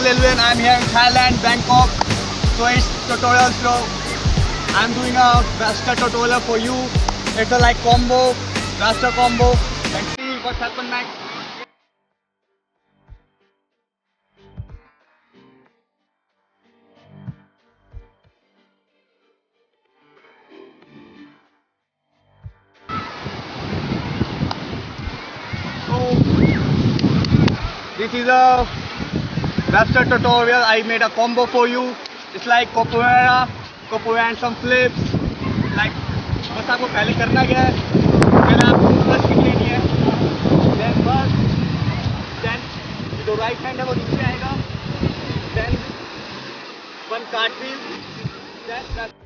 Lilwin. I'm here in Thailand, Bangkok. So it's tutorial flow. I'm doing a Buster tutorial for you. It's a like combo, Buster combo. Let's see what's happened next. This is a Buster tutorial. I made a combo for you. It's like capoeira and some flips. Like बस आपको पहले करना क्या है? पहले आपको first kick लेनी है. Then first, then जो right hand है वो नीचे आएगा. Then one cartwheel. Then that.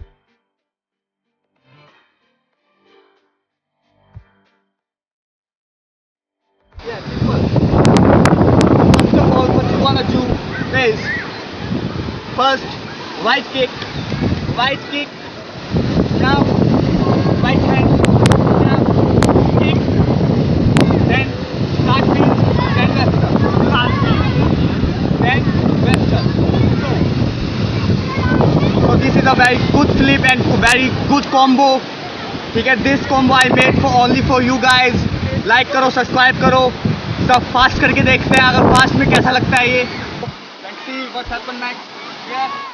Yeah, simple. First of all, what you wanna do is first right kick, now right hand, now kick, then cartwheel, then Buster, then Buster. So this is a very good flip and very good combo. ठीक है, this combo I made for only for you guys. Like करो, subscribe करो, सब fast करके देखते हैं अगर fast में कैसा लगता है ये. Let's see what's happened next. Yeah.